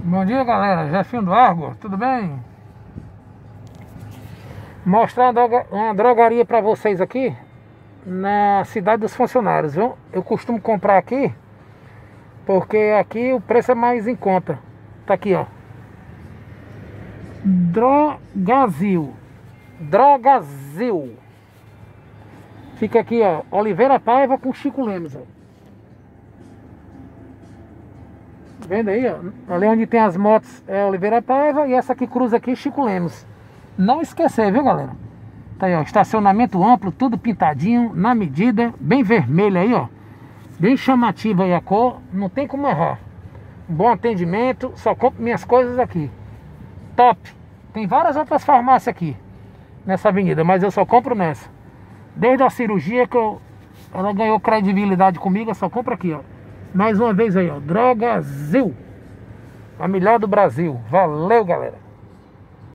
Bom dia, galera, Jefinho do Argo, tudo bem? Mostrar uma drogaria pra vocês aqui na cidade dos funcionários, viu? Eu costumo comprar aqui porque aqui o preço é mais em conta. Tá aqui, ó, Drogazil. Fica aqui, ó, Oliveira Paiva com Chico Lemos, ó. Vendo aí, ó, ali onde tem as motos é Oliveira Paiva e essa que cruza aqui Chico Lemos. Não esquecer, viu, galera? Tá aí, ó, estacionamento amplo, tudo pintadinho, na medida, bem vermelho aí, ó. Bem chamativa aí a cor, não tem como errar. Bom atendimento, só compro minhas coisas aqui. Top! Tem várias outras farmácias aqui nessa avenida, mas eu só compro nessa. Desde a cirurgia que ela ganhou credibilidade comigo, eu só compro aqui, ó. Mais uma vez aí, ó, Drogazil, a melhor do Brasil. Valeu, galera.